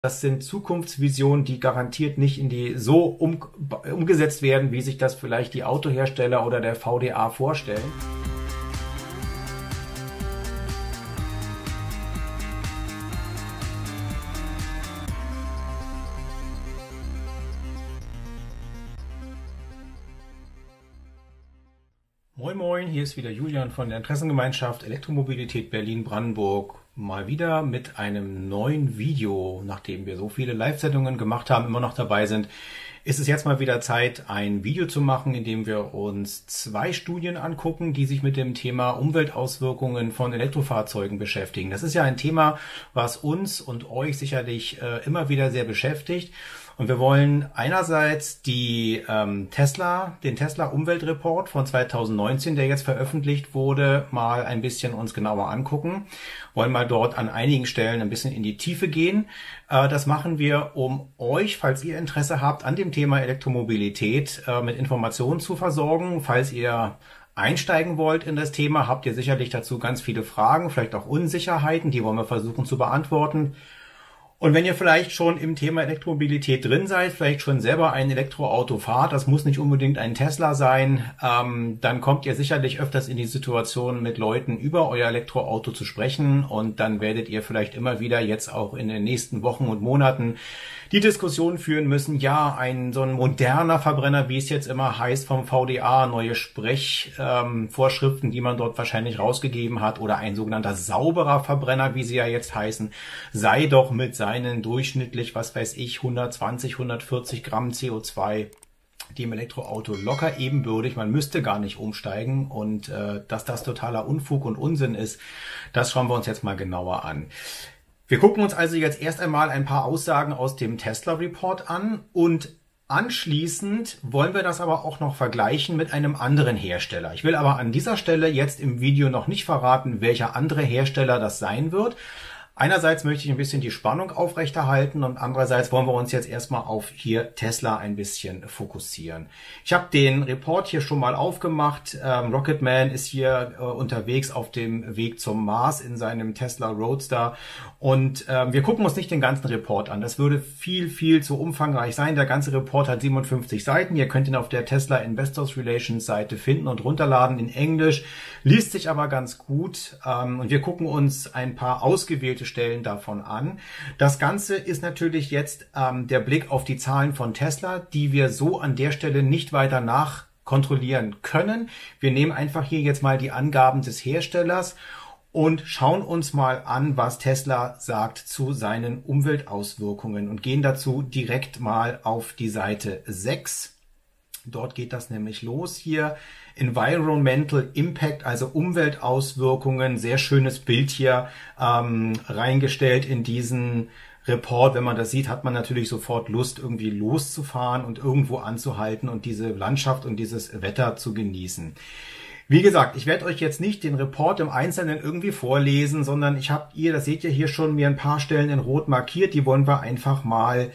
Das sind Zukunftsvisionen, die garantiert nicht in die so umgesetzt werden, wie sich das vielleicht die Autohersteller oder der VDA vorstellen. Moin Moin, hier ist wieder Julian von der Interessengemeinschaft Elektromobilität Berlin-Brandenburg. Mal wieder mit einem neuen Video. Nachdem wir so viele Live-Sendungen gemacht haben, immer noch dabei sind, ist es jetzt mal wieder Zeit, ein Video zu machen, in dem wir uns 2 Studien angucken, die sich mit dem Thema Umweltauswirkungen von Elektrofahrzeugen beschäftigen. Das ist ja ein Thema, was uns und euch sicherlich immer wieder sehr beschäftigt. Und wir wollen einerseits den Tesla Umweltreport von 2019, der jetzt veröffentlicht wurde, mal ein bisschen uns genauer angucken. Wollen mal dort an einigen Stellen ein bisschen in die Tiefe gehen. Das machen wir, um euch, falls ihr Interesse habt, an dem Thema Elektromobilität mit Informationen zu versorgen. Falls ihr einsteigen wollt in das Thema, habt ihr sicherlich dazu ganz viele Fragen, vielleicht auch Unsicherheiten, die wollen wir versuchen zu beantworten. Und wenn ihr vielleicht schon im Thema Elektromobilität drin seid, vielleicht schon selber ein Elektroauto fahrt, das muss nicht unbedingt ein Tesla sein, dann kommt ihr sicherlich öfters in die Situation, mit Leuten über euer Elektroauto zu sprechen, und dann werdet ihr vielleicht immer wieder jetzt auch in den nächsten Wochen und Monaten die Diskussion führen müssen, ja, so ein moderner Verbrenner, wie es jetzt immer heißt vom VDA, neue Sprechvorschriften, die man dort wahrscheinlich rausgegeben hat, oder ein sogenannter sauberer Verbrenner, wie sie ja jetzt heißen, sei doch mit seinen durchschnittlich, was weiß ich, 120, 140 Gramm CO2 dem Elektroauto locker ebenbürtig. Man müsste gar nicht umsteigen, und dass das totaler Unfug und Unsinn ist, das schauen wir uns jetzt mal genauer an. Wir gucken uns also jetzt erst einmal ein paar Aussagen aus dem Tesla Report an, und anschließend wollen wir das aber auch noch vergleichen mit einem anderen Hersteller. Ich will aber an dieser Stelle jetzt im Video noch nicht verraten, welcher andere Hersteller das sein wird. Einerseits möchte ich ein bisschen die Spannung aufrechterhalten, und andererseits wollen wir uns jetzt erstmal auf hier Tesla ein bisschen fokussieren. Ich habe den Report hier schon mal aufgemacht. Rocketman ist hier unterwegs auf dem Weg zum Mars in seinem Tesla Roadster, und wir gucken uns nicht den ganzen Report an. Das würde viel zu umfangreich sein. Der ganze Report hat 57 Seiten. Ihr könnt ihn auf der Tesla Investors Relations Seite finden und runterladen in Englisch. Liest sich aber ganz gut, und wir gucken uns ein paar ausgewählte Stellen davon an. Das Ganze ist natürlich jetzt der Blick auf die Zahlen von Tesla, die wir so an der Stelle nicht weiter nachkontrollieren können. Wir nehmen einfach hier jetzt mal die Angaben des Herstellers und schauen uns mal an, was Tesla sagt zu seinen Umweltauswirkungen, und gehen dazu direkt mal auf die Seite 6. Dort geht das nämlich los hier. Environmental Impact, also Umweltauswirkungen. Sehr schönes Bild hier reingestellt in diesen Report. Wenn man das sieht, hat man natürlich sofort Lust, irgendwie loszufahren und irgendwo anzuhalten und diese Landschaft und dieses Wetter zu genießen. Wie gesagt, ich werde euch jetzt nicht den Report im Einzelnen irgendwie vorlesen, sondern das seht ihr hier schon, mir ein paar Stellen in Rot markiert. Die wollen wir einfach mal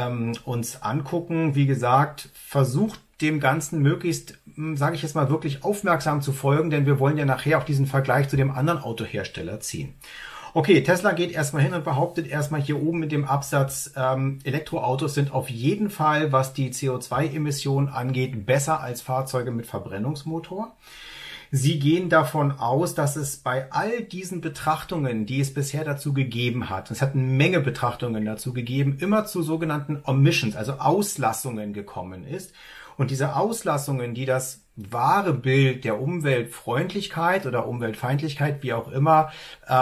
uns angucken. Wie gesagt, versucht dem Ganzen möglichst, sage ich jetzt mal, wirklich aufmerksam zu folgen, denn wir wollen ja nachher auch diesen Vergleich zu dem anderen Autohersteller ziehen. Okay, Tesla geht erstmal hin und behauptet erstmal hier oben mit dem Absatz, Elektroautos sind auf jeden Fall, was die CO2-Emissionen angeht, besser als Fahrzeuge mit Verbrennungsmotor. Sie gehen davon aus, dass es bei all diesen Betrachtungen, die es bisher dazu gegeben hat, es hat eine Menge Betrachtungen dazu gegeben, immer zu sogenannten Omissions, also Auslassungen gekommen ist. Und diese Auslassungen, die das wahre Bild der Umweltfreundlichkeit oder Umweltfeindlichkeit, wie auch immer,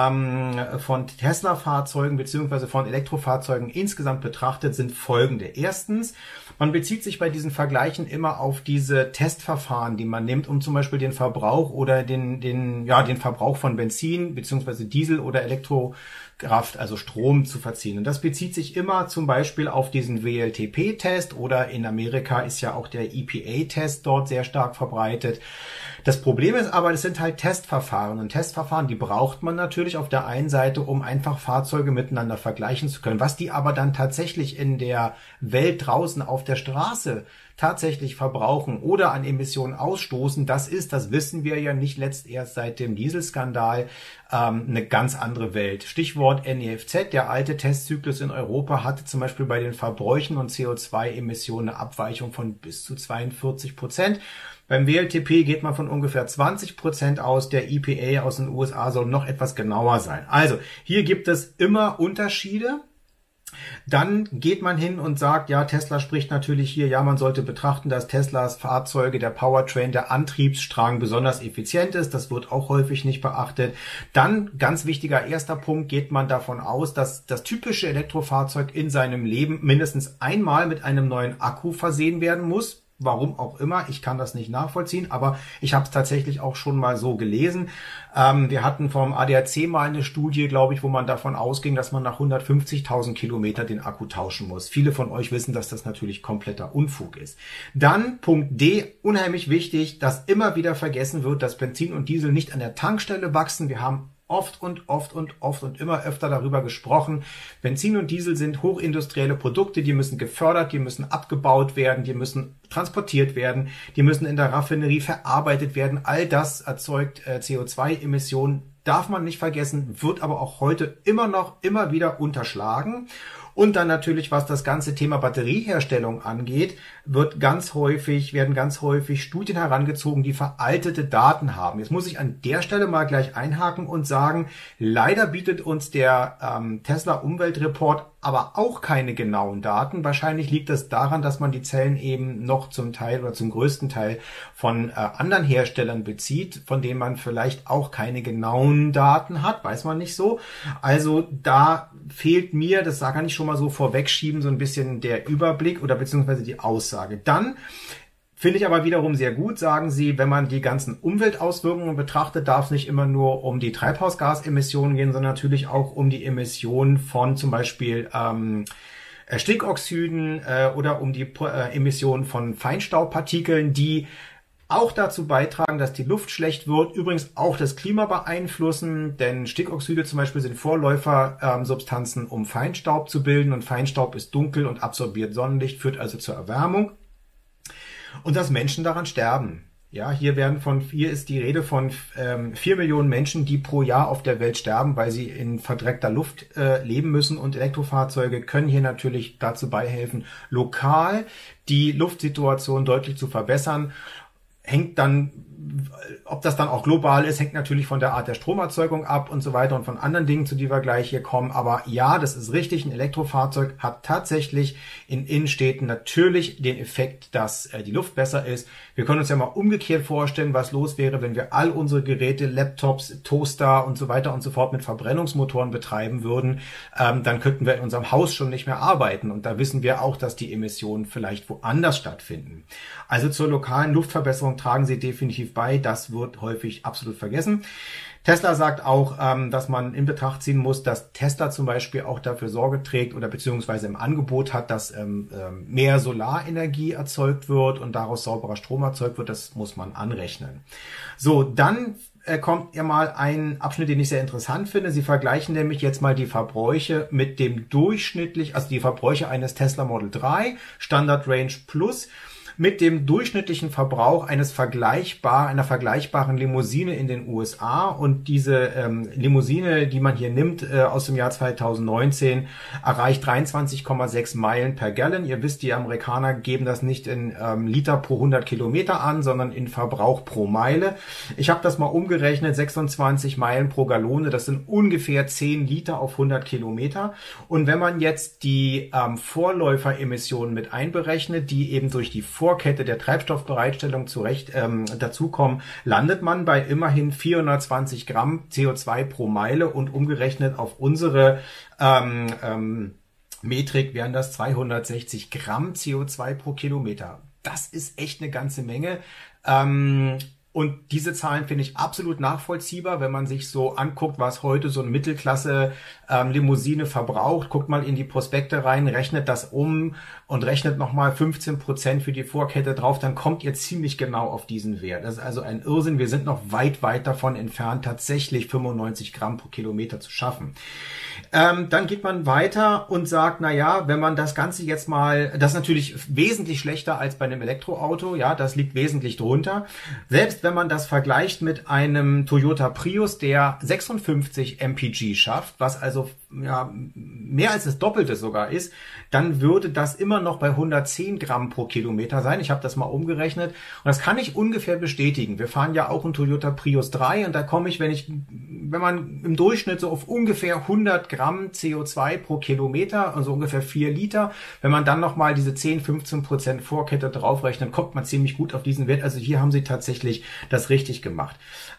von Tesla-Fahrzeugen bzw. von Elektrofahrzeugen insgesamt betrachtet, sind folgende. Erstens, man bezieht sich bei diesen Vergleichen immer auf diese Testverfahren, die man nimmt, um zum Beispiel den Verbrauch oder den Verbrauch von Benzin bzw. Diesel oder Elektrokraft, also Strom, zu verziehen. Und das bezieht sich immer zum Beispiel auf diesen WLTP-Test, oder in Amerika ist ja auch der EPA-Test dort sehr stark verbreitet. Das Problem ist aber, das sind halt Testverfahren. Und Testverfahren, die braucht man natürlich auf der einen Seite, um einfach Fahrzeuge miteinander vergleichen zu können. Was die aber dann tatsächlich in der Welt draußen auf der Straße tatsächlich verbrauchen oder an Emissionen ausstoßen, das wissen wir ja nicht erst seit dem Dieselskandal, eine ganz andere Welt. Stichwort NEFZ, der alte Testzyklus in Europa hatte zum Beispiel bei den Verbräuchen und CO2-Emissionen eine Abweichung von bis zu 42%. Beim WLTP geht man von ungefähr 20% aus. Der EPA aus den USA soll noch etwas genauer sein. Also hier gibt es immer Unterschiede. Dann geht man hin und sagt, ja, Tesla spricht natürlich hier, ja, man sollte betrachten, dass Teslas Fahrzeuge, der Powertrain, der Antriebsstrang besonders effizient ist. Das wird auch häufig nicht beachtet. Dann, ganz wichtiger erster Punkt, geht man davon aus, dass das typische Elektrofahrzeug in seinem Leben mindestens einmal mit einem neuen Akku versehen werden muss. Warum auch immer, ich kann das nicht nachvollziehen, aber ich habe es tatsächlich auch schon mal so gelesen. Wir hatten vom ADAC mal eine Studie, glaube ich, wo man davon ausging, dass man nach 150.000 Kilometer den Akku tauschen muss. Viele von euch wissen, dass das natürlich kompletter Unfug ist. Dann Punkt D, unheimlich wichtig, dass immer wieder vergessen wird, dass Benzin und Diesel nicht an der Tankstelle wachsen. Wir haben oft und immer öfter darüber gesprochen. Benzin und Diesel sind hochindustrielle Produkte, die müssen gefördert, die müssen abgebaut werden, die müssen transportiert werden, die müssen in der Raffinerie verarbeitet werden. All das erzeugt CO2-Emissionen, darf man nicht vergessen, wird aber auch heute immer wieder unterschlagen. Und dann natürlich, was das ganze Thema Batterieherstellung angeht, werden ganz häufig Studien herangezogen, die veraltete Daten haben. Jetzt muss ich an der Stelle mal gleich einhaken und sagen, leider bietet uns der Tesla Umweltreport aber auch keine genauen Daten. Wahrscheinlich liegt es daran, dass man die Zellen eben noch zum Teil oder zum größten Teil von anderen Herstellern bezieht, von denen man vielleicht auch keine genauen Daten hat, weiß man nicht so. Also da fehlt mir, das kann ich schon mal so vorwegschieben, so ein bisschen der Überblick oder beziehungsweise die Aussage. Dann finde ich aber wiederum sehr gut, sagen Sie, wenn man die ganzen Umweltauswirkungen betrachtet, darf es nicht immer nur um die Treibhausgasemissionen gehen, sondern natürlich auch um die Emissionen von zum Beispiel Stickoxiden oder um die Emissionen von Feinstaubpartikeln, die auch dazu beitragen, dass die Luft schlecht wird, übrigens auch das Klima beeinflussen, denn Stickoxide zum Beispiel sind Vorläufersubstanzen, um Feinstaub zu bilden, und Feinstaub ist dunkel und absorbiert Sonnenlicht, führt also zur Erwärmung und dass Menschen daran sterben. Ja, hier ist die Rede von 4 Millionen Menschen, die pro Jahr auf der Welt sterben, weil sie in verdreckter Luft leben müssen, und Elektrofahrzeuge können hier natürlich dazu beihelfen, lokal die Luftsituation deutlich zu verbessern. Hängt dann, ob das dann auch global ist, hängt natürlich von der Art der Stromerzeugung ab und so weiter und von anderen Dingen, zu denen wir gleich hier kommen. Aber ja, das ist richtig, ein Elektrofahrzeug hat tatsächlich in Innenstädten natürlich den Effekt, dass die Luft besser ist. Wir können uns ja mal umgekehrt vorstellen, was los wäre, wenn wir all unsere Geräte, Laptops, Toaster und so weiter und so fort mit Verbrennungsmotoren betreiben würden. Dann könnten wir in unserem Haus schon nicht mehr arbeiten. Und da wissen wir auch, dass die Emissionen vielleicht woanders stattfinden. Also zur lokalen Luftverbesserung tragen sie definitiv bei. Das wird häufig absolut vergessen. Tesla sagt auch, dass man in Betracht ziehen muss, dass Tesla zum Beispiel auch dafür Sorge trägt oder beziehungsweise im Angebot hat, dass mehr Solarenergie erzeugt wird und daraus sauberer Strom erzeugt wird. Das muss man anrechnen. So, dann kommt ja mal ein Abschnitt, den ich sehr interessant finde. Sie vergleichen nämlich jetzt mal die Verbräuche mit dem die Verbräuche eines Tesla Model 3 Standard Range Plus mit dem durchschnittlichen Verbrauch einer vergleichbaren Limousine in den USA. Und diese Limousine, die man hier nimmt aus dem Jahr 2019, erreicht 23,6 Meilen per Gallon. Ihr wisst, die Amerikaner geben das nicht in Liter pro 100 Kilometer an, sondern in Verbrauch pro Meile. Ich habe das mal umgerechnet, 26 Meilen pro Gallone, das sind ungefähr 10 Liter auf 100 Kilometer. Und wenn man jetzt die Vorläuferemissionen mit einberechnet, die eben durch die Vorkette der Treibstoffbereitstellung dazukommen, landet man bei immerhin 420 Gramm CO2 pro Meile, und umgerechnet auf unsere Metrik wären das 260 Gramm CO2 pro Kilometer. Das ist echt eine ganze Menge. Und diese Zahlen finde ich absolut nachvollziehbar, wenn man sich so anguckt, was heute so eine Mittelklasse-Limousine verbraucht. Guckt mal in die Prospekte rein, rechnet das um und rechnet nochmal 15% für die Vorkette drauf, dann kommt ihr ziemlich genau auf diesen Wert. Das ist also ein Irrsinn. Wir sind noch weit, weit davon entfernt, tatsächlich 95 Gramm pro Kilometer zu schaffen. Dann geht man weiter und sagt, na ja, wenn man das Ganze jetzt mal, das ist natürlich wesentlich schlechter als bei einem Elektroauto, ja, das liegt wesentlich drunter. Selbst wenn man das vergleicht mit einem Toyota Prius, der 56 mpg schafft, was also ja, mehr als das Doppelte sogar ist, dann würde das immer noch bei 110 Gramm pro Kilometer sein. Ich habe das mal umgerechnet und das kann ich ungefähr bestätigen. Wir fahren ja auch einen Toyota Prius 3 und da komme ich, wenn man im Durchschnitt so auf ungefähr 100 Gramm CO2 pro Kilometer, also ungefähr 4 Liter. Wenn man dann nochmal diese 10-15% Vorkette draufrechnet, kommt man ziemlich gut auf diesen Wert. Also hier haben sie tatsächlich das richtig gemacht.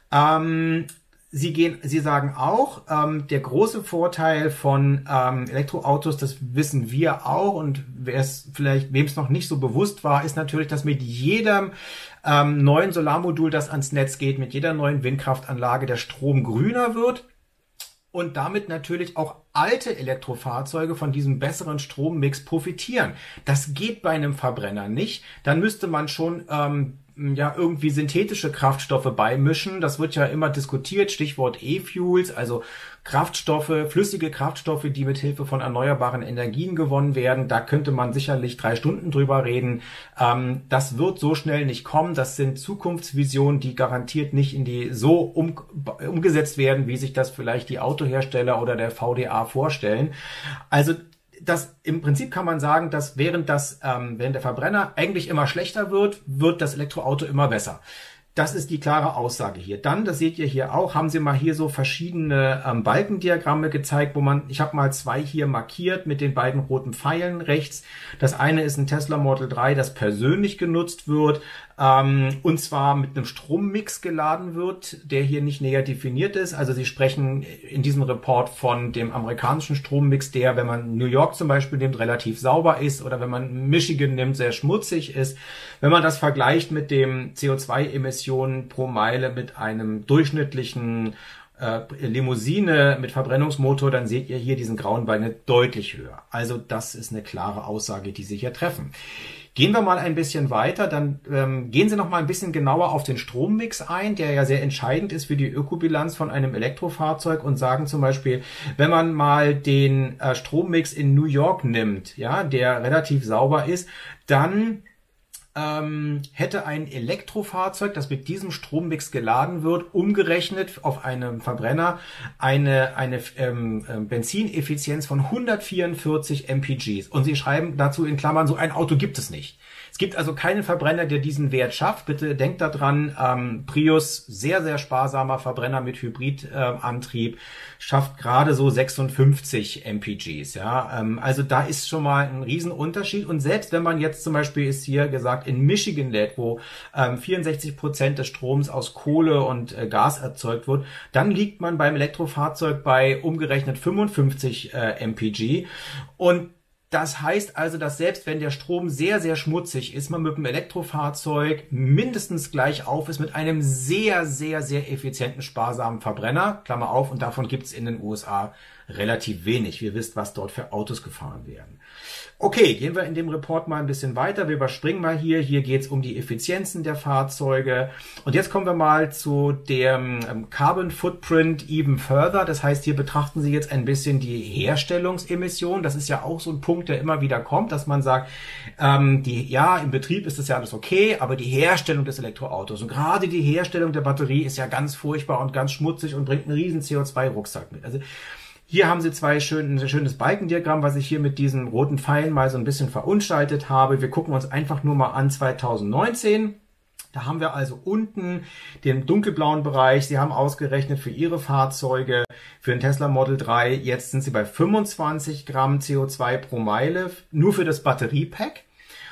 Sie sagen auch, der große Vorteil von Elektroautos, das wissen wir auch und wem es noch nicht so bewusst war, ist natürlich, dass mit jedem neuen Solarmodul, das ans Netz geht, mit jeder neuen Windkraftanlage der Strom grüner wird und damit natürlich auch alte Elektrofahrzeuge von diesem besseren Strommix profitieren. Das geht bei einem Verbrenner nicht. Dann müsste man schon ja irgendwie synthetische Kraftstoffe beimischen. Das wird ja immer diskutiert, Stichwort E-Fuels, also Kraftstoffe, flüssige Kraftstoffe, die mit Hilfe von erneuerbaren Energien gewonnen werden. Da könnte man sicherlich 3 Stunden drüber reden. Das wird so schnell nicht kommen. Das sind Zukunftsvisionen, die garantiert nicht in die so umgesetzt werden, wie sich das vielleicht die Autohersteller oder der VDA vorstellen. Also im Prinzip kann man sagen, dass während der Verbrenner eigentlich immer schlechter wird, wird das Elektroauto immer besser. Das ist die klare Aussage hier. Dann, das seht ihr hier auch, haben sie mal hier so verschiedene Balkendiagramme gezeigt, ich habe mal 2 hier markiert mit den beiden roten Pfeilen rechts. Das eine ist ein Tesla Model 3, das persönlich genutzt wird, und zwar mit einem Strommix geladen wird, der hier nicht näher definiert ist. Also sie sprechen in diesem Report von dem amerikanischen Strommix, der, wenn man New York zum Beispiel nimmt, relativ sauber ist oder wenn man Michigan nimmt, sehr schmutzig ist. Wenn man das vergleicht mit dem CO2-Emissionen pro Meile mit einem durchschnittlichen Limousine mit Verbrennungsmotor, dann seht ihr hier diesen grauen Balken deutlich höher. Also das ist eine klare Aussage, die sie hier treffen. Gehen wir mal ein bisschen weiter, dann gehen Sie noch mal ein bisschen genauer auf den Strommix ein, der ja sehr entscheidend ist für die Ökobilanz von einem Elektrofahrzeug und sagen zum Beispiel, wenn man mal den Strommix in New York nimmt, ja, der relativ sauber ist, dann hätte ein Elektrofahrzeug, das mit diesem Strommix geladen wird, umgerechnet auf einem Verbrenner eine Benzineffizienz von 144 mpg. Und sie schreiben dazu in Klammern, so ein Auto gibt es nicht. Es gibt also keinen Verbrenner, der diesen Wert schafft. Bitte denkt daran, Prius, sehr, sehr sparsamer Verbrenner mit Hybridantrieb, schafft gerade so 56 mpgs. Ja? Also da ist schon mal ein Riesenunterschied. Und selbst wenn man jetzt zum Beispiel, ist hier gesagt, in Michigan lädt, wo 64% des Stroms aus Kohle und Gas erzeugt wird, dann liegt man beim Elektrofahrzeug bei umgerechnet 55 mpg. Und das heißt also, dass selbst wenn der Strom sehr, sehr schmutzig ist, man mit dem Elektrofahrzeug mindestens gleich auf ist mit einem sehr, sehr, sehr effizienten, sparsamen Verbrenner, Klammer auf, und davon gibt es in den USA relativ wenig. Ihr wisst, was dort für Autos gefahren werden. Okay, gehen wir in dem Report mal ein bisschen weiter. Wir überspringen mal hier. Hier geht es um die Effizienzen der Fahrzeuge. Und jetzt kommen wir mal zu dem Carbon Footprint even further. Das heißt, hier betrachten Sie jetzt ein bisschen die Herstellungsemission. Das ist ja auch so ein Punkt, der immer wieder kommt, dass man sagt, im Betrieb ist das ja alles okay, aber die Herstellung des Elektroautos und gerade die Herstellung der Batterie ist ja ganz furchtbar und ganz schmutzig und bringt einen riesen CO2-Rucksack mit. Also hier haben Sie ein schönes Balkendiagramm, was ich hier mit diesen roten Pfeilen mal so ein bisschen verunstaltet habe. Wir gucken uns einfach nur mal an 2019. Da haben wir also unten den dunkelblauen Bereich. Sie haben ausgerechnet für Ihre Fahrzeuge, für den Tesla Model 3, jetzt sind Sie bei 25 Gramm CO2 pro Meile, nur für das Batteriepack.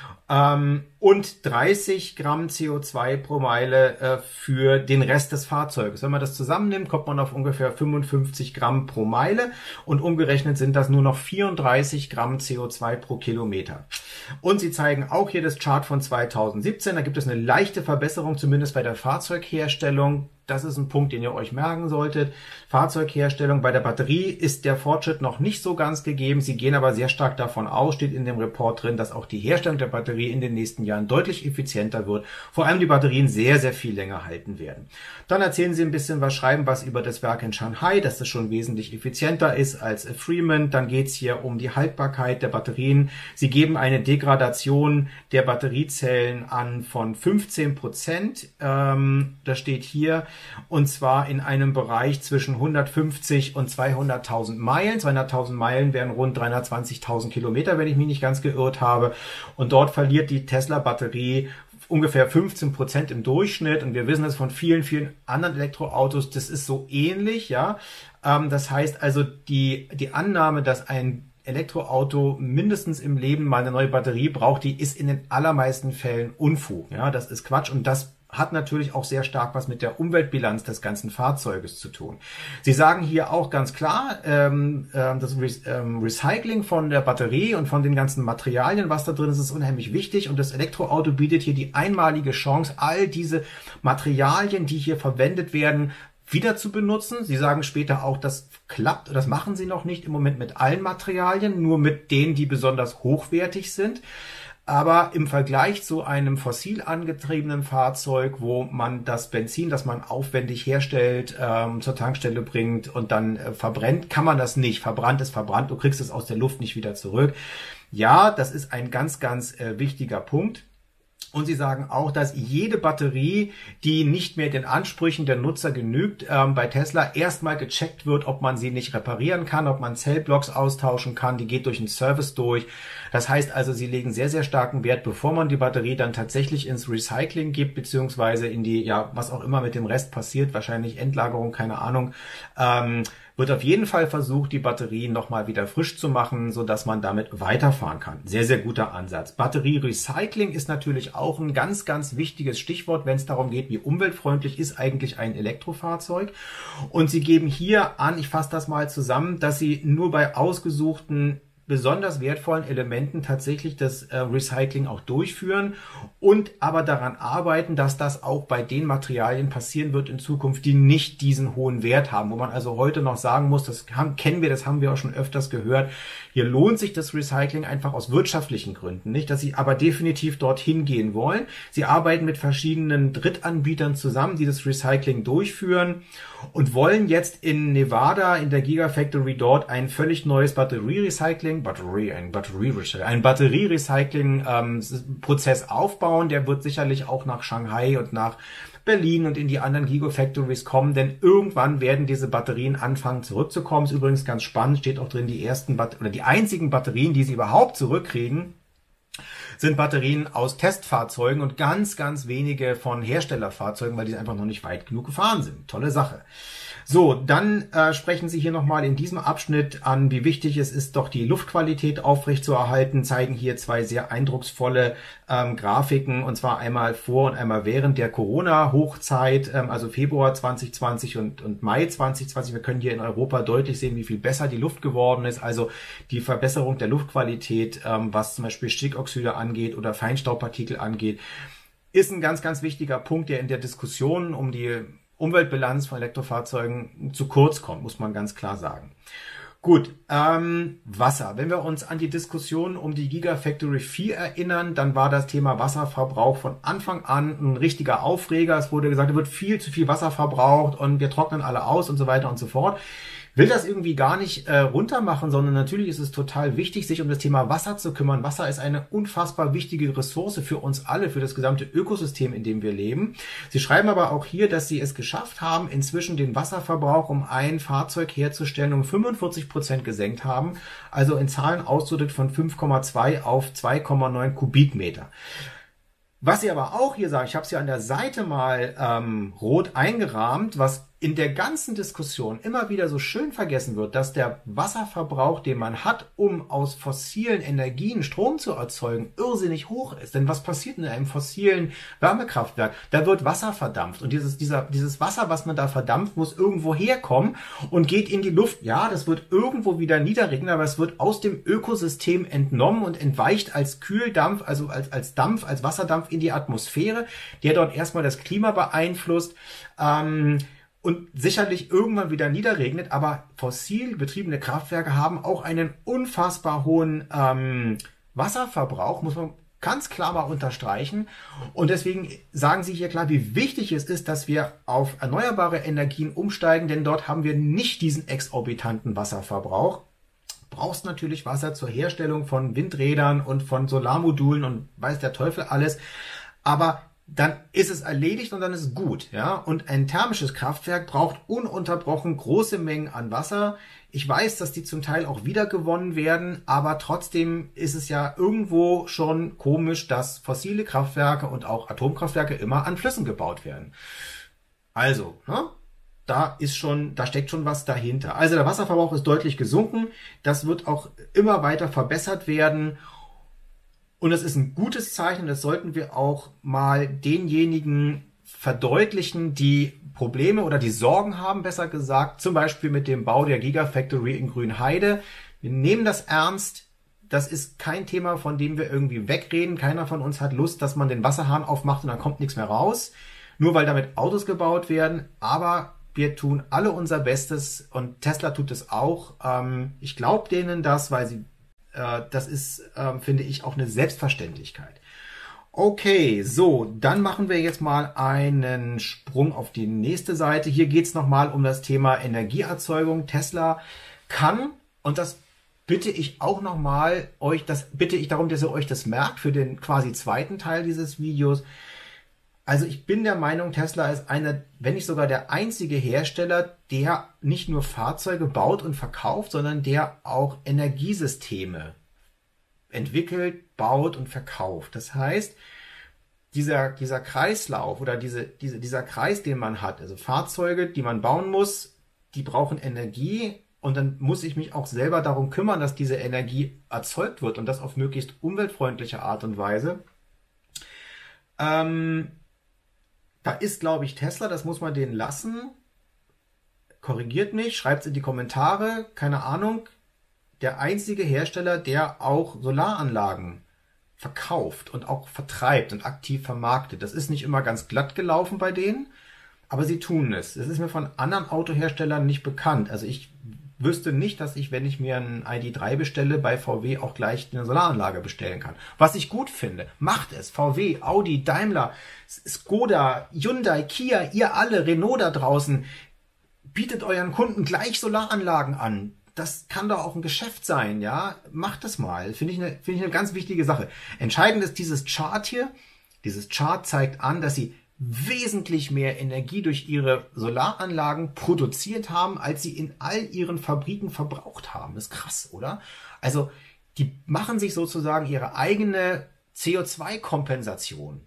Und 30 Gramm CO2 pro Meile für den Rest des Fahrzeuges. Wenn man das zusammennimmt, kommt man auf ungefähr 55 Gramm pro Meile und umgerechnet sind das nur noch 34 Gramm CO2 pro Kilometer. Und sie zeigen auch hier das Chart von 2017. Da gibt es eine leichte Verbesserung, zumindest bei der Fahrzeugherstellung. Das ist ein Punkt, den ihr euch merken solltet. Fahrzeugherstellung. Bei der Batterie ist der Fortschritt noch nicht so ganz gegeben. Sie gehen aber sehr stark davon aus, steht in dem Report drin, dass auch die Herstellung der Batterie in den nächsten Jahren deutlich effizienter wird. Vor allem die Batterien sehr, sehr viel länger halten werden. Dann erzählen sie ein bisschen was, schreiben was über das Werk in Shanghai, dass das schon wesentlich effizienter ist als Fremont. Dann geht es hier um die Haltbarkeit der Batterien. Sie geben eine Degradation der Batteriezellen an von 15%. Das steht hier. Und zwar in einem Bereich zwischen 150 und 200.000 Meilen. 200.000 Meilen wären rund 320.000 Kilometer, wenn ich mich nicht ganz geirrt habe. Und dort verliert die Tesla-Batterie ungefähr 15% im Durchschnitt. Und wir wissen das von vielen, vielen anderen Elektroautos. Das ist so ähnlich, ja. Das heißt also, die Annahme, dass ein Elektroauto mindestens im Leben mal eine neue Batterie braucht, die ist in den allermeisten Fällen Unfug. Ja, das ist Quatsch und das hat natürlich auch sehr stark was mit der Umweltbilanz des ganzen Fahrzeuges zu tun. Sie sagen hier auch ganz klar, das Recycling von der Batterie und von den ganzen Materialien, was da drin ist, ist unheimlich wichtig und das Elektroauto bietet hier die einmalige Chance, all diese Materialien, die hier verwendet werden, wieder zu benutzen. Sie sagen später auch, das klappt, das machen sie noch nicht im Moment mit allen Materialien, nur mit denen, die besonders hochwertig sind. Aber im Vergleich zu einem fossil angetriebenen Fahrzeug, wo man das Benzin, das man aufwendig herstellt, zur Tankstelle bringt und dann verbrennt, kann man das nicht. Verbrannt ist verbrannt, du kriegst es aus der Luft nicht wieder zurück. Ja, das ist ein ganz, ganz wichtiger Punkt. Und sie sagen auch, dass jede Batterie, die nicht mehr den Ansprüchen der Nutzer genügt, bei Tesla erstmal gecheckt wird, ob man sie nicht reparieren kann, ob man Zellblocks austauschen kann. Die geht durch einen Service durch. Das heißt also, sie legen sehr, sehr starken Wert, bevor man die Batterie dann tatsächlich ins Recycling gibt, beziehungsweise in die, ja, was auch immer mit dem Rest passiert, wahrscheinlich Endlagerung, keine Ahnung, wird auf jeden Fall versucht, die Batterien nochmal wieder frisch zu machen, sodass man damit weiterfahren kann. Sehr, sehr guter Ansatz. Batterierecycling ist natürlich auch ein ganz, ganz wichtiges Stichwort, wenn es darum geht, wie umweltfreundlich ist eigentlich ein Elektrofahrzeug. Und sie geben hier an, ich fasse das mal zusammen, dass sie nur bei ausgesuchten besonders wertvollen Elementen tatsächlich das Recycling auch durchführen und aber daran arbeiten, dass das auch bei den Materialien passieren wird in Zukunft, die nicht diesen hohen Wert haben, wo man also heute noch sagen muss, das kennen wir, das haben wir auch schon öfters gehört, hier lohnt sich das Recycling einfach aus wirtschaftlichen Gründen nicht, dass sie aber definitiv dorthin gehen wollen. Sie arbeiten mit verschiedenen Drittanbietern zusammen, die das Recycling durchführen und wollen jetzt in Nevada, in der Gigafactory dort ein völlig neues Batterie-Recycling-Prozess aufbauen. Der wird sicherlich auch nach Shanghai und nach Berlin und in die anderen Gigafactories kommen, denn irgendwann werden diese Batterien anfangen zurückzukommen. Ist übrigens ganz spannend, steht auch drin, die einzigen Batterien, die sie überhaupt zurückkriegen, sind Batterien aus Testfahrzeugen und ganz, ganz wenige von Herstellerfahrzeugen, weil die einfach noch nicht weit genug gefahren sind. Tolle Sache. So, dann sprechen Sie hier nochmal in diesem Abschnitt an, wie wichtig es ist, doch die Luftqualität aufrechtzuerhalten, zeigen hier zwei sehr eindrucksvolle Grafiken, und zwar einmal vor und einmal während der Corona-Hochzeit, also Februar 2020 und Mai 2020. Wir können hier in Europa deutlich sehen, wie viel besser die Luft geworden ist, also die Verbesserung der Luftqualität, was zum Beispiel Stickoxide angeht oder Feinstaubpartikel angeht, ist ein ganz, ganz wichtiger Punkt, der in der Diskussion um die Umweltbilanz von Elektrofahrzeugen zu kurz kommt, muss man ganz klar sagen. Gut, Wasser. Wenn wir uns an die Diskussion um die Gigafactory 4 erinnern, dann war das Thema Wasserverbrauch von Anfang an ein richtiger Aufreger. Es wurde gesagt, es wird viel zu viel Wasser verbraucht und wir trocknen alle aus und so weiter und so fort. Will das irgendwie gar nicht runtermachen, sondern natürlich ist es total wichtig, sich um das Thema Wasser zu kümmern. Wasser ist eine unfassbar wichtige Ressource für uns alle, für das gesamte Ökosystem, in dem wir leben. Sie schreiben aber auch hier, dass sie es geschafft haben, inzwischen den Wasserverbrauch, um ein Fahrzeug herzustellen, um 45% gesenkt haben. Also in Zahlen ausgedrückt von 5,2 auf 2,9 Kubikmeter. Was sie aber auch hier sagen, ich habe es ja an der Seite mal rot eingerahmt, was in der ganzen Diskussion immer wieder so schön vergessen wird, dass der Wasserverbrauch, den man hat, um aus fossilen Energien Strom zu erzeugen, irrsinnig hoch ist. Denn was passiert in einem fossilen Wärmekraftwerk? Da wird Wasser verdampft und dieses Wasser, was man da verdampft, muss irgendwo herkommen und geht in die Luft. Ja, das wird irgendwo wieder niederregnen, aber es wird aus dem Ökosystem entnommen und entweicht als Kühldampf, also als Dampf, als Wasserdampf in die Atmosphäre, der dort erstmal das Klima beeinflusst. Und sicherlich irgendwann wieder niederregnet, aber fossil betriebene Kraftwerke haben auch einen unfassbar hohen Wasserverbrauch, muss man ganz klar mal unterstreichen. Und deswegen sagen Sie hier klar, wie wichtig es ist, dass wir auf erneuerbare Energien umsteigen, denn dort haben wir nicht diesen exorbitanten Wasserverbrauch. Brauchst natürlich Wasser zur Herstellung von Windrädern und von Solarmodulen und weiß der Teufel alles, aber dann ist es erledigt und dann ist es gut, ja. Und ein thermisches Kraftwerk braucht ununterbrochen große Mengen an Wasser. Ich weiß, dass die zum Teil auch wiedergewonnen werden, aber trotzdem ist es ja irgendwo schon komisch, dass fossile Kraftwerke und auch Atomkraftwerke immer an Flüssen gebaut werden. Also, ne? Da steckt schon was dahinter. Also der Wasserverbrauch ist deutlich gesunken. Das wird auch immer weiter verbessert werden. Und es ist ein gutes Zeichen, das sollten wir auch mal denjenigen verdeutlichen, die Probleme oder die Sorgen haben, besser gesagt, zum Beispiel mit dem Bau der Gigafactory in Grünheide. Wir nehmen das ernst. Das ist kein Thema, von dem wir irgendwie wegreden. Keiner von uns hat Lust, dass man den Wasserhahn aufmacht und dann kommt nichts mehr raus. Nur weil damit Autos gebaut werden. Aber wir tun alle unser Bestes und Tesla tut es auch. Ich glaube denen das, weil das ist, finde ich, auch eine Selbstverständlichkeit. Okay, so, dann machen wir jetzt mal einen Sprung auf die nächste Seite. Hier geht es nochmal um das Thema Energieerzeugung. Tesla kann, und das bitte ich auch nochmal bitte ich darum, dass ihr euch das merkt für den quasi zweiten Teil dieses Videos. Also ich bin der Meinung, Tesla ist einer, wenn nicht sogar der einzige Hersteller, der nicht nur Fahrzeuge baut und verkauft, sondern der auch Energiesysteme entwickelt, baut und verkauft. Das heißt, dieser Kreislauf oder dieser Kreis, den man hat, also Fahrzeuge, die man bauen muss, die brauchen Energie und dann muss ich mich auch selber darum kümmern, dass diese Energie erzeugt wird und das auf möglichst umweltfreundliche Art und Weise. Da ist, glaube ich, Tesla, das muss man denen lassen. Korrigiert mich, schreibt es in die Kommentare, keine Ahnung. Der einzige Hersteller, der auch Solaranlagen verkauft und auch vertreibt und aktiv vermarktet. Das ist nicht immer ganz glatt gelaufen bei denen, aber sie tun es. Das ist mir von anderen Autoherstellern nicht bekannt. Also ich wüsste nicht, dass ich, wenn ich mir ein ID.3 bestelle, bei VW auch gleich eine Solaranlage bestellen kann. Was ich gut finde, macht es. VW, Audi, Daimler, Skoda, Hyundai, Kia, ihr alle, Renault da draußen, bietet euren Kunden gleich Solaranlagen an. Das kann doch auch ein Geschäft sein, ja? Macht das mal. Finde ich eine ganz wichtige Sache. Entscheidend ist dieses Chart hier. Dieses Chart zeigt an, dass sie wesentlich mehr Energie durch ihre Solaranlagen produziert haben, als sie in all ihren Fabriken verbraucht haben. Das ist krass, oder? Also, die machen sich sozusagen ihre eigene CO2-Kompensation.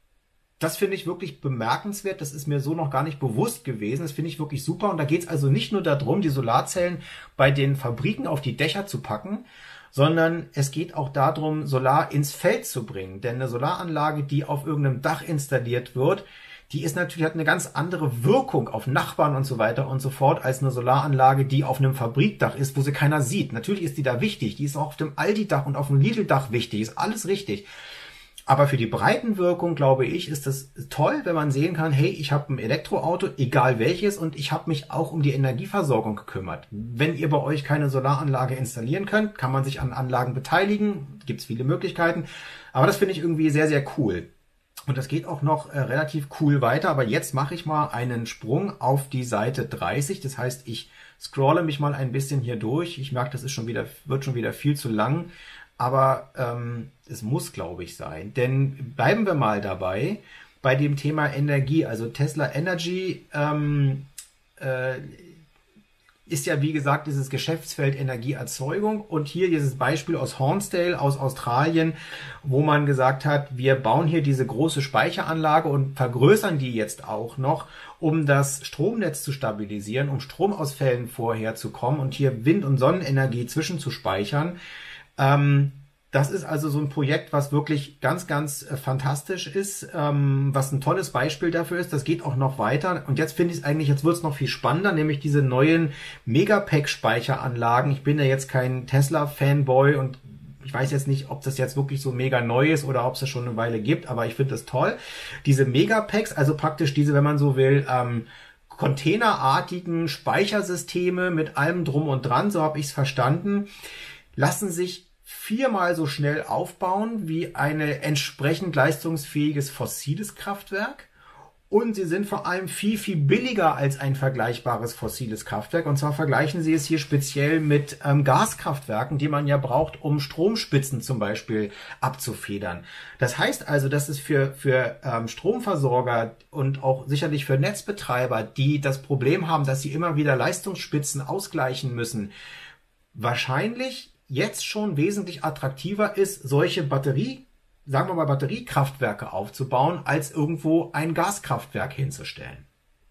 Das finde ich wirklich bemerkenswert. Das ist mir so noch gar nicht bewusst gewesen. Das finde ich wirklich super. Und da geht es also nicht nur darum, die Solarzellen bei den Fabriken auf die Dächer zu packen, sondern es geht auch darum, Solar ins Feld zu bringen. Denn eine Solaranlage, die auf irgendeinem Dach installiert wird, die ist natürlich, hat eine ganz andere Wirkung auf Nachbarn und so weiter und so fort, als eine Solaranlage, die auf einem Fabrikdach ist, wo sie keiner sieht. Natürlich ist die da wichtig. Die ist auch auf dem Aldi-Dach und auf dem Lidl-Dach wichtig. Ist alles richtig. Aber für die Breitenwirkung, glaube ich, ist das toll, wenn man sehen kann, hey, ich habe ein Elektroauto, egal welches, und ich habe mich auch um die Energieversorgung gekümmert. Wenn ihr bei euch keine Solaranlage installieren könnt, kann man sich an Anlagen beteiligen, gibt es viele Möglichkeiten. Aber das finde ich irgendwie sehr, sehr cool. Und das geht auch noch relativ cool weiter. Aber jetzt mache ich mal einen Sprung auf die Seite 30. Das heißt, ich scrolle mich mal ein bisschen hier durch. Ich merke, das ist wird schon wieder viel zu lang. Aber es muss, glaube ich, sein. Denn bleiben wir mal dabei, bei dem Thema Energie. Also Tesla Energy ist ja, wie gesagt, dieses Geschäftsfeld Energieerzeugung. Und hier dieses Beispiel aus Hornsdale, aus Australien, wo man gesagt hat, wir bauen hier diese große Speicheranlage und vergrößern die jetzt auch noch, um das Stromnetz zu stabilisieren, um Stromausfällen vorherzukommen und hier Wind- und Sonnenenergie zwischenzuspeichern. Das ist also so ein Projekt, was wirklich ganz, ganz fantastisch ist, was ein tolles Beispiel dafür ist. Das geht auch noch weiter. Und jetzt finde ich es eigentlich, jetzt wird es noch viel spannender, nämlich diese neuen Megapack-Speicheranlagen. Ich bin ja jetzt kein Tesla-Fanboy und ich weiß jetzt nicht, ob das jetzt wirklich so mega neu ist oder ob es das schon eine Weile gibt, aber ich finde das toll. Diese Megapacks, also praktisch diese, wenn man so will, containerartigen Speichersysteme mit allem drum und dran, so habe ich es verstanden, lassen sich 4-mal so schnell aufbauen wie ein entsprechend leistungsfähiges fossiles Kraftwerk. Und sie sind vor allem viel, viel billiger als ein vergleichbares fossiles Kraftwerk. Und zwar vergleichen sie es hier speziell mit Gaskraftwerken, die man ja braucht, um Stromspitzen zum Beispiel abzufedern. Das heißt also, dass es für Stromversorger und auch sicherlich für Netzbetreiber, die das Problem haben, dass sie immer wieder Leistungsspitzen ausgleichen müssen, wahrscheinlich jetzt schon wesentlich attraktiver ist, solche Batteriekraftwerke aufzubauen, als irgendwo ein Gaskraftwerk hinzustellen.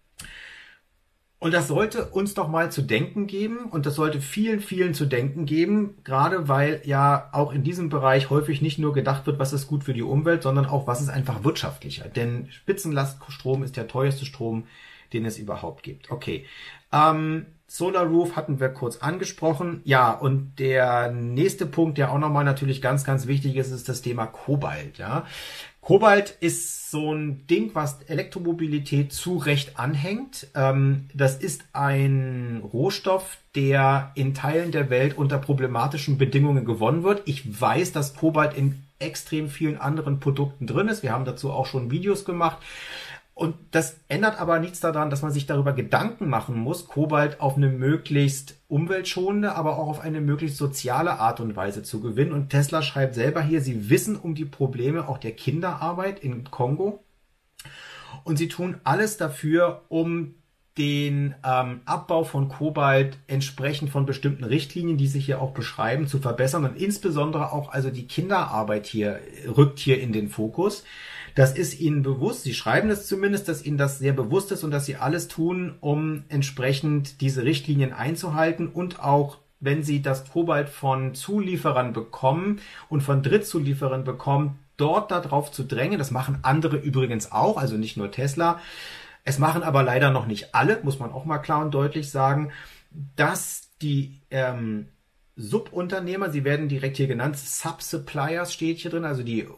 Und das sollte uns doch mal zu denken geben und das sollte vielen, vielen zu denken geben, gerade weil ja auch in diesem Bereich häufig nicht nur gedacht wird, was ist gut für die Umwelt, sondern auch, was ist einfach wirtschaftlicher. Denn Spitzenlaststrom ist der teuerste Strom, den es überhaupt gibt. Okay. Solar Roof hatten wir kurz angesprochen. Ja, und der nächste Punkt, der auch nochmal natürlich ganz, ganz wichtig ist, ist das Thema Kobalt. Ja, Kobalt ist so ein Ding, was Elektromobilität zu Recht anhängt. Das ist ein Rohstoff, der in Teilen der Welt unter problematischen Bedingungen gewonnen wird. Ich weiß, dass Kobalt in extrem vielen anderen Produkten drin ist. Wir haben dazu auch schon Videos gemacht. Und das ändert aber nichts daran, dass man sich darüber Gedanken machen muss, Kobalt auf eine möglichst umweltschonende, aber auch auf eine möglichst soziale Art und Weise zu gewinnen. Und Tesla schreibt selber hier, sie wissen um die Probleme auch der Kinderarbeit in Kongo. Und sie tun alles dafür, um den Abbau von Kobalt entsprechend von bestimmten Richtlinien, die sich hier auch beschreiben, zu verbessern. Und insbesondere auch also die Kinderarbeit hier rückt hier in den Fokus. Das ist ihnen bewusst, sie schreiben es zumindest, dass ihnen das sehr bewusst ist und dass sie alles tun, um entsprechend diese Richtlinien einzuhalten und auch, wenn sie das Kobalt von Zulieferern bekommen und von Drittzulieferern bekommen, dort darauf zu drängen. Das machen andere übrigens auch, also nicht nur Tesla. Es machen aber leider noch nicht alle, muss man auch mal klar und deutlich sagen, dass die Subunternehmer, sie werden direkt hier genannt, Subsuppliers steht hier drin, also die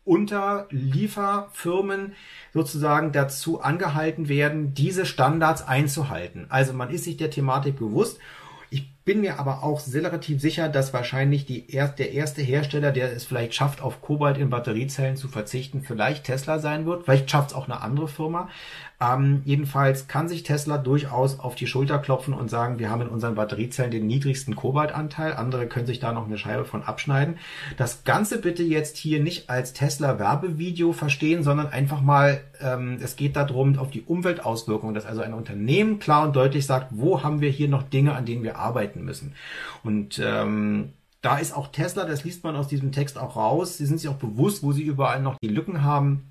Unterlieferfirmen sozusagen dazu angehalten werden, diese Standards einzuhalten. Also man ist sich der Thematik bewusst. Ich bin mir aber auch relativ sicher, dass wahrscheinlich der erste Hersteller, der es vielleicht schafft, auf Kobalt in Batteriezellen zu verzichten, vielleicht Tesla sein wird. Vielleicht schafft es auch eine andere Firma. Jedenfalls kann sich Tesla durchaus auf die Schulter klopfen und sagen, wir haben in unseren Batteriezellen den niedrigsten Kobaltanteil. Andere können sich da noch eine Scheibe von abschneiden. Das Ganze bitte jetzt hier nicht als Tesla-Werbevideo verstehen, sondern einfach mal, es geht darum, auf die Umweltauswirkungen, dass also ein Unternehmen klar und deutlich sagt, wo haben wir hier noch Dinge, an denen wir arbeiten müssen. Und da ist auch Tesla, das liest man aus diesem Text auch raus, sie sind sich auch bewusst, wo sie überall noch die Lücken haben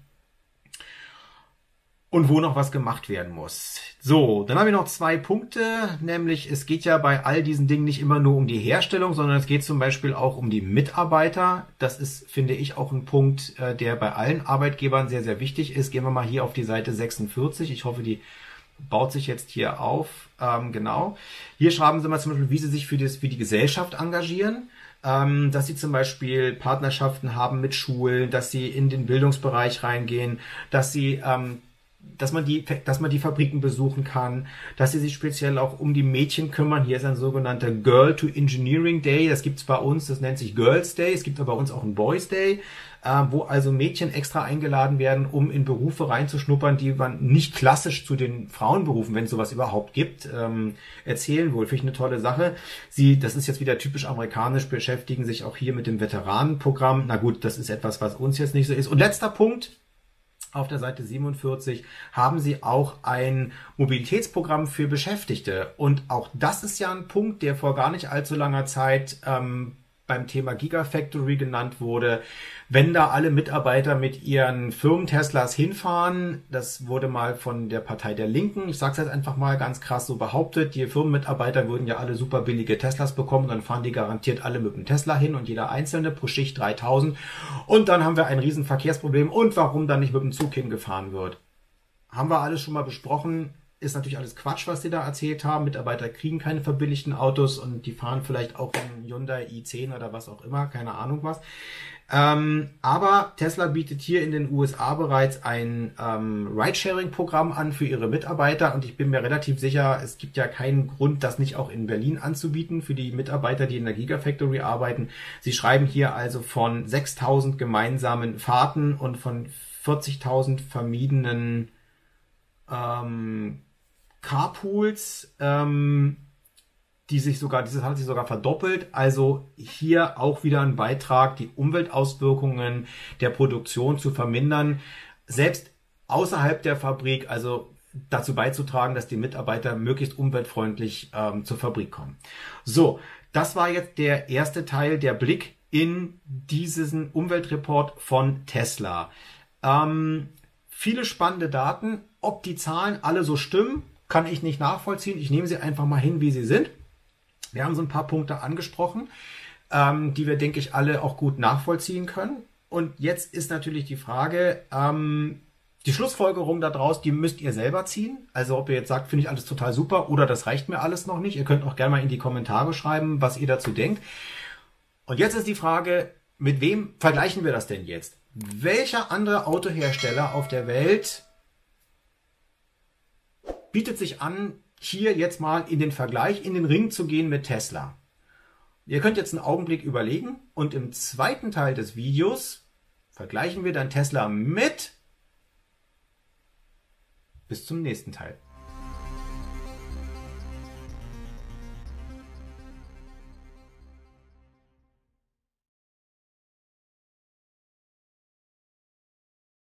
und wo noch was gemacht werden muss. So, dann habe ich noch 2 Punkte, nämlich es geht ja bei all diesen Dingen nicht immer nur um die Herstellung, sondern es geht zum Beispiel auch um die Mitarbeiter. Das ist, finde ich, auch ein Punkt, der bei allen Arbeitgebern sehr, sehr wichtig ist. Gehen wir mal hier auf die Seite 46. Ich hoffe, die baut sich jetzt hier auf. Genau. Hier schreiben sie mal zum Beispiel, wie sie sich für die Gesellschaft engagieren. Dass sie zum Beispiel Partnerschaften haben mit Schulen, dass sie in den Bildungsbereich reingehen, dass man die Fabriken besuchen kann, dass sie sich speziell auch um die Mädchen kümmern. Hier ist ein sogenannter Girl to Engineering Day. Das gibt's bei uns, das nennt sich Girls Day. Es gibt aber bei uns auch einen Boys Day, wo also Mädchen extra eingeladen werden, um in Berufe reinzuschnuppern, die man nicht klassisch zu den Frauenberufen, wenn es sowas überhaupt gibt, erzählen will. Finde ich eine tolle Sache. Das ist jetzt wieder typisch amerikanisch, beschäftigen sich auch hier mit dem Veteranenprogramm. Na gut, das ist etwas, was uns jetzt nicht so ist. Und letzter Punkt, auf der Seite 47 haben sie auch ein Mobilitätsprogramm für Beschäftigte. Und auch das ist ja ein Punkt, der vor gar nicht allzu langer Zeit beim Thema Gigafactory genannt wurde. Wenn da alle Mitarbeiter mit ihren Firmen-Teslas hinfahren, das wurde mal von der Partei der Linken, ich sage es jetzt einfach mal ganz krass so behauptet, die Firmenmitarbeiter würden ja alle super billige Teslas bekommen, dann fahren die garantiert alle mit dem Tesla hin und jeder Einzelne pro Schicht 3.000 und dann haben wir ein riesen Verkehrsproblem und warum dann nicht mit dem Zug hingefahren wird. Haben wir alles schon mal besprochen. Ist natürlich alles Quatsch, was die da erzählt haben. Mitarbeiter kriegen keine verbilligten Autos und die fahren vielleicht auch einen Hyundai i10 oder was auch immer, keine Ahnung was. Aber Tesla bietet hier in den USA bereits ein Ridesharing-Programm an für ihre Mitarbeiter und ich bin mir relativ sicher, es gibt ja keinen Grund, das nicht auch in Berlin anzubieten für die Mitarbeiter, die in der Gigafactory arbeiten. Sie schreiben hier also von 6.000 gemeinsamen Fahrten und von 40.000 vermiedenen Carpools, dieses hat sich sogar verdoppelt. Also hier auch wieder ein Beitrag, die Umweltauswirkungen der Produktion zu vermindern, selbst außerhalb der Fabrik, also dazu beizutragen, dass die Mitarbeiter möglichst umweltfreundlich zur Fabrik kommen. So, das war jetzt der erste Teil, der Blick in diesen Umweltreport von Tesla. Viele spannende Daten. Ob die Zahlen alle so stimmen, kann ich nicht nachvollziehen. Ich nehme sie einfach mal hin, wie sie sind. Wir haben so ein paar Punkte angesprochen, die wir, denke ich, alle auch gut nachvollziehen können. Und jetzt ist natürlich die Frage, die Schlussfolgerung daraus, die müsst ihr selber ziehen. Also ob ihr jetzt sagt, finde ich alles total super oder das reicht mir alles noch nicht. Ihr könnt auch gerne mal in die Kommentare schreiben, was ihr dazu denkt. Und jetzt ist die Frage, mit wem vergleichen wir das denn jetzt? Welcher andere Autohersteller auf der Welt bietet sich an, hier jetzt mal in den Vergleich, in den Ring zu gehen mit Tesla? Ihr könnt jetzt einen Augenblick überlegen und im zweiten Teil des Videos vergleichen wir dann Tesla mit. Bis zum nächsten Teil.